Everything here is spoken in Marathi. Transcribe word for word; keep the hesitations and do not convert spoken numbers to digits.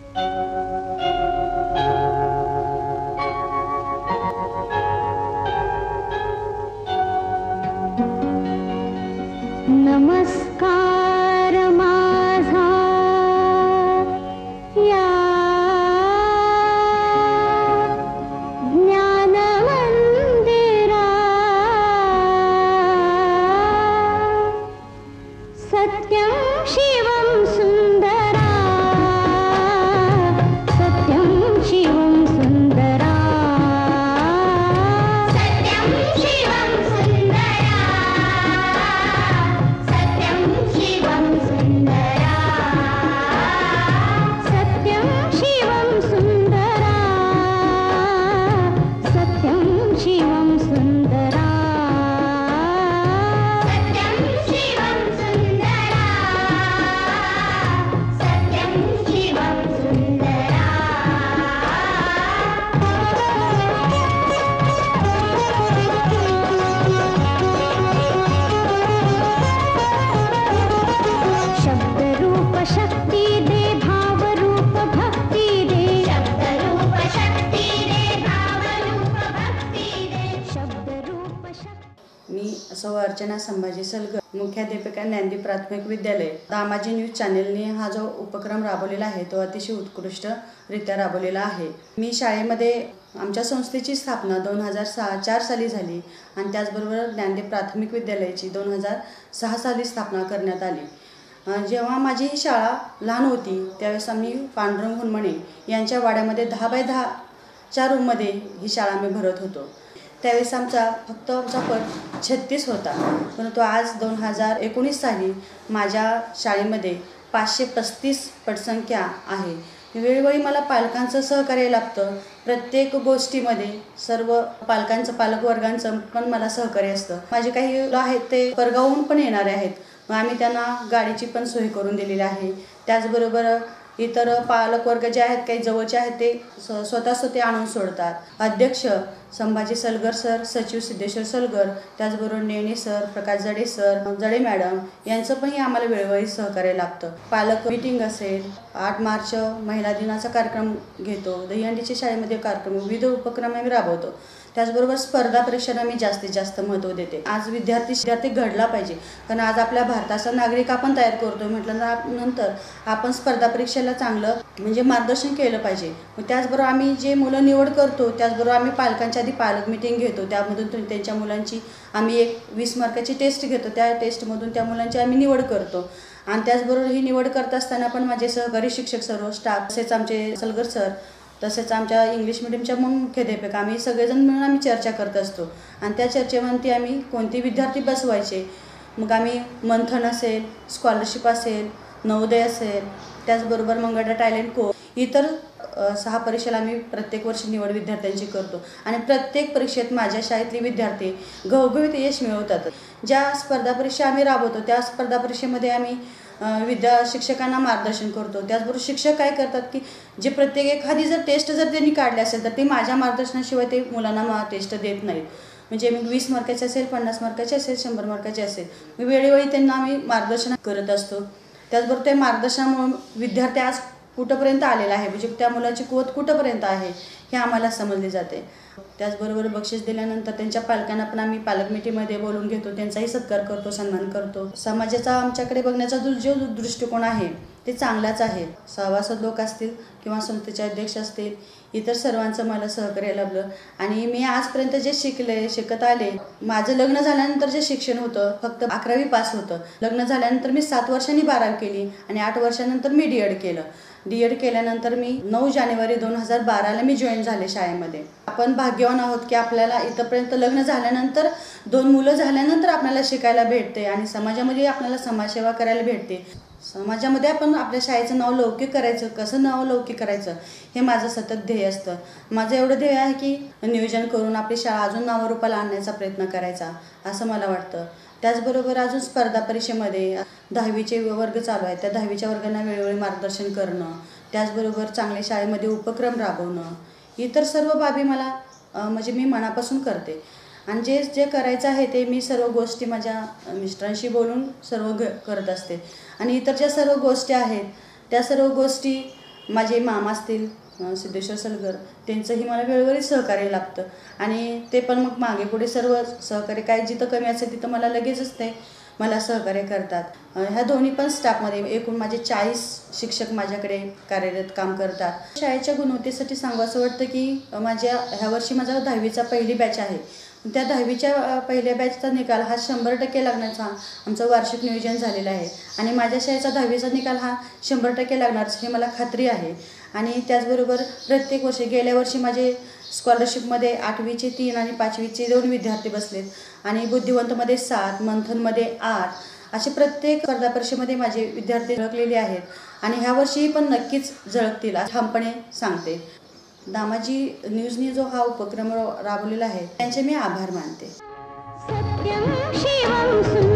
नमस्कार माझा या ज्ञान मंदिरा, सत्यं शिवं सुंदरा, सत्यं शिवं सुंदरा, सत्यं शिवं सुंदरा, सत्यं शिवं सुंदरा, सत्यं शिवं सुंदरा, सत्यं शिवं सुंदरा, सत्यं शिवं सुंदरा, सत्यं शिवं सुंदरा। शब्द रूप शक्ती दे, भाव रूप भक्ती दे, शब्द रूप शक्ती दे, भाव रूप भक्ती दे, शब्द रूप शक्ती। मी सौ अर्चना संभाजी सलगर, मुख्याध्यापिका ज्ञानदीप प्राथमिक विद्यालय. दामाजी न्यूज चॅनेलने हा जो उपक्रम राबवलेला आहे तो अतिशय उत्कृष्टरित्या राबवलेला आहे. मी शाळेमध्ये आमच्या संस्थेची स्थापना दोन हजार सहा चार साली झाली आणि त्याचबरोबर ज्ञानदीप प्राथमिक विद्यालयाची दोन हजार सहा साली स्थापना करण्यात आली. जेव्हा माझी ही शाळा लहान होती त्यावेळेस आम्ही पांडुरंग हुनमणे यांच्या वाड्यामध्ये दहा बाय दहाच्या रूममध्ये ही शाळा आम्ही भरत होतो. त्यावेळेस आमचा फक्त आमचा पट छत्तीस होता, परंतु आज दोन हजार एकोणीस साली माझ्या शाळेमध्ये पाचशे पस्तीस पटसंख्या आहे. वेळोवेळी मला पालकांचं सहकार्य लागतं. प्रत्येक गोष्टीमध्ये सर्व पालकांचं पालकवर्गांचं पण मला सहकार्य असतं. माझे काही मुलं आहेत ते परगावून पण येणारे आहेत, मग आम्ही त्यांना गाडीची पण सोय करून दिलेली आहे. त्याचबरोबर इतर पालकवर्ग जे आहेत काही जवळचे आहेत ते स्व स्वतः स्वतः आणून सोडतात. अध्यक्ष संभाजी सलगर सर, सचिव सिद्धेश्वर सलगर, त्याचबरोबर नेणे सर, प्रकाश जडे सर, जडे मॅडम यांचं पण आम्हाला वेळोवेळी सहकार्य लागतं. पालक मीटिंग असेल, आठ मार्च महिला दिनाचा कार्यक्रम घेतो, दहीहंडीच्या शाळेमध्ये कार्यक्रम, विविध उपक्रम आम्ही राबवतो. त्याचबरोबर स्पर्धा परीक्षांना मी जास्तीत जास्त महत्त्व देते. आज विद्यार्थी विद्यार्थी घडला पाहिजे, कारण आज आपल्या भारताचा नागरिक आपण तयार करतो म्हटलं नंतर आपण स्पर्धा परीक्षेला चांगलं म्हणजे मार्गदर्शन केलं पाहिजे. मग त्याचबरोबर आम्ही जे मुलं निवड करतो त्याचबरोबर आम्ही पालकांच्या आधी पालक मीटिंग घेतो. त्यामधून त्यांच्या मुलांची आम्ही एक वीस मार्काची टेस्ट घेतो. त्या टेस्टमधून त्या मुलांची आम्ही निवड करतो आणि त्याचबरोबर ही निवड करत असताना पण माझे सहकारी शिक्षक सर्व स्टाफ तसेच आमचे सलगर सर तसेच आमच्या इंग्लिश मिडियमच्या मग मुख्याध्यापिका आम्ही सगळेजण मिळून आम्ही चर्चा करत असतो आणि त्या चर्चेमध्ये आम्ही कोणते विद्यार्थी बसवायचे, मग आम्ही मंथन असेल, स्कॉलरशिप असेल, नवोदय असेल, त्याचबरोबर मंगळा टॅलेंट को इतर सहा परीक्षेला आम्ही प्रत्येक वर्षी निवड विद्यार्थ्यांची करतो आणि प्रत्येक परीक्षेत माझ्या शाळेतले विद्यार्थी घवघवीत यश मिळवतात. ज्या स्पर्धा परीक्षा आम्ही राबवतो त्या स्पर्धा परीक्षेमध्ये आम्ही विद्या शिक्षकांना मार्गदर्शन करतो. त्याचबरोबर शिक्षक काय करतात की जे प्रत्येक एखादी जर टेस्ट जर त्यांनी काढली असेल तर ते माझ्या मार्गदर्शनाशिवाय ते मुलांना मा टेस्ट देत नाहीत. म्हणजे मी वीस मार्काचे असेल, पन्नास मार्काचे असेल, शंभर मार्काचे असेल, मी वेळोवेळी त्यांना आम्ही मार्गदर्शन करत असतो. त्याचबरोबर त्या मार्गदर्शनामुळे विद्यार्थी आज कुठंपर्यंत आलेला आहे, म्हणजे त्या मुलाची कुवत कुठंपर्यंत आहे हे आम्हाला समजले जाते. त्याचबरोबर बक्षीस दिल्यानंतर त्यांच्या पालकांना पण आम्ही पालक मीटिंगमध्ये बोलून घेतो, त्यांचाही सत्कार करतो, सन्मान करतो. समाजाचा आमच्याकडे बघण्याचा जो दृष्टिकोन आहे ते चांगलाच आहे. सभासद लोक असतील किंवा संस्थेचे अध्यक्ष असतील, इतर सर्वांचं मला सहकार्य लाभलं आणि मी आजपर्यंत जे शिकले शिकत आले. माझं लग्न झाल्यानंतर जे शिक्षण होतं फक्त अकरावी पास होतं. लग्न झाल्यानंतर मी सात वर्षांनी बारावी केली आणि आठ वर्षानंतर मी डी एड केलं. डी एड केल्यानंतर मी नऊ जानेवारी दोन हजार बाराला मी जॉईन झाले शाळेमध्ये. आपण भाग्यवान आहोत की आपल्याला इथंपर्यंत लग्न झाल्यानंतर दोन मुलं झाल्यानंतर आपल्याला शिकायला भेटते आणि समाजामध्ये आपल्याला समाजसेवा करायला भेटते. समाजामध्ये आपण आपल्या शाळेचं नाव लौकिक करायचं, कसं नाव लौकिक करायचं हे माझं सतत ध्येय असतं. माझं एवढं ध्येय आहे की नियोजन करून आपली शाळा अजून नावारूपाला आणण्याचा प्रयत्न करायचा असं मला वाटतं. त्याचबरोबर अजून स्पर्धा परीक्षेमध्ये दहावीचे वर्ग चालू आहेत, त्या दहावीच्या वर्गांना वेळोवेळी मार्गदर्शन करणं, त्याचबरोबर चांगल्या शाळेमध्ये उपक्रम राबवणं, इतर सर्व बाबी मला म्हणजे मी मनापासून करते आणि जे जे करायचं आहे ते मी सर्व गोष्टी माझ्या मिस्टरांशी बोलून सर्व ग करत असते आणि इतर ज्या सर्व गोष्टी आहेत त्या सर्व गोष्टी माझे मामा असतील सिद्धेश्वर सलगर, त्यांचंही मला वेळोवेळी सहकार्य लाभतं आणि ते पण मग मागे पुढे सर्व सहकार्य काय जिथं कमी असेल तिथं मला लगेचच ते मला सहकार्य करतात. ह्या दोन्ही पण स्टाफमध्ये एकूण माझे चाळीस शिक्षक माझ्याकडे कार्यरत काम करतात. शाळेच्या गुणवत्तेसाठी सांगू असं वाटतं की माझ्या ह्या वर्षी माझा दहावीचा पहिली बॅच आहे. त्या दहावीच्या पहिल्या बॅचचा निकाल हा शंभर टक्के लागण्याचा आमचं वार्षिक नियोजन झालेलं आहे आणि माझ्या शाळेचा दहावीचा निकाल हा शंभर टक्के लागणार हे मला खात्री आहे. आणि त्याचबरोबर प्रत्येक वर्षी गेल्या वर्षी माझे स्कॉलरशिपमध्ये आठवीचे तीन आणि पाचवीचे दोन विद्यार्थी बसलेत आणि बुद्धिवंतमध्ये सात, मंथनमध्ये आठ असे प्रत्येक स्पर्धा परीक्षेमध्ये माझे विद्यार्थी झळकलेले आहेत आणि ह्या वर्षीही पण नक्कीच झळकतील ठामपणे सांगते. दामाजी न्यूजने जो हा उपक्रम राबवलेला आहे त्यांचे मी आभार मानते. सत्यम शिवम